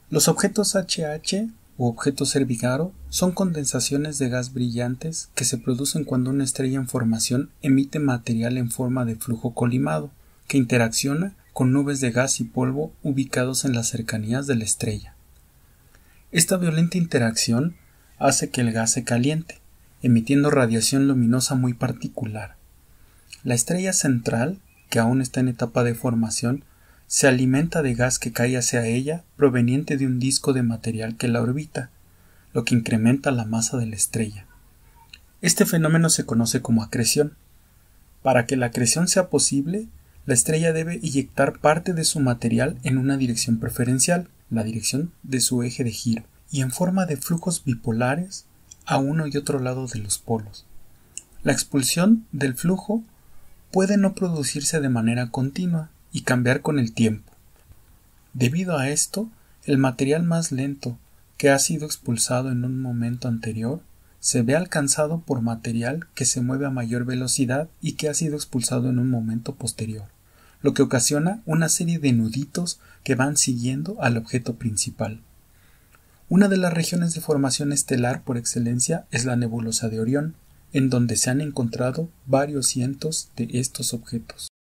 Los objetos HH o objetos Cervigaro son condensaciones de gas brillantes que se producen cuando una estrella en formación emite material en forma de flujo colimado, que interacciona con nubes de gas y polvo ubicados en las cercanías de la estrella. Esta violenta interacción hace que el gas se caliente, emitiendo radiación luminosa muy particular. La estrella central, que aún está en etapa de formación, se alimenta de gas que cae hacia ella proveniente de un disco de material que la orbita, lo que incrementa la masa de la estrella. Este fenómeno se conoce como acreción. Para que la acreción sea posible, la estrella debe eyectar parte de su material en una dirección preferencial, la dirección de su eje de giro, y en forma de flujos bipolares a uno y otro lado de los polos. La expulsión del flujo puede no producirse de manera continua y cambiar con el tiempo. Debido a esto, el material más lento que ha sido expulsado en un momento anterior se ve alcanzado por material que se mueve a mayor velocidad y que ha sido expulsado en un momento posterior, lo que ocasiona una serie de nuditos que van siguiendo al objeto principal. Una de las regiones de formación estelar por excelencia es la nebulosa de Orión, en donde se han encontrado varios cientos de estos objetos.